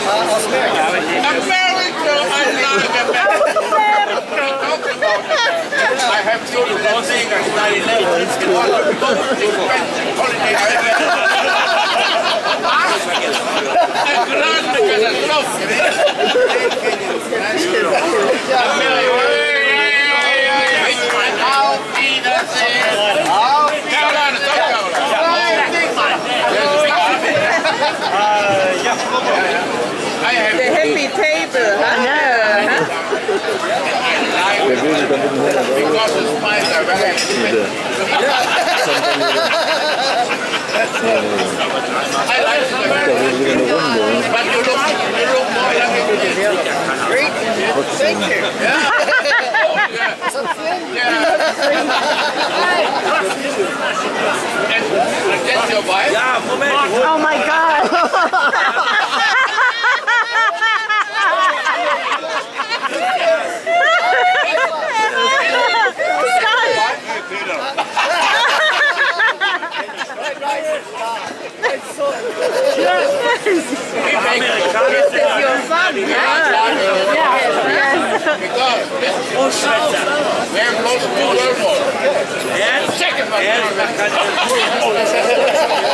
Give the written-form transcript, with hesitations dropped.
America! I love America! I have told you that thing on 9/11. It's one of the most expensive holiday I ever had. The happy table, huh? Because the smiles are very expensive. I like it, but you look more like great. Thank you. And that's your wife? Oh my God! This is your son, yeah? Yes. Because we're close to World War. Second one.